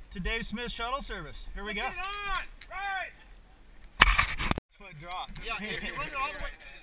to Dave Smith's shuttle service. Here we go. Get on! Right! Foot drop. Yeah, you run it all the way.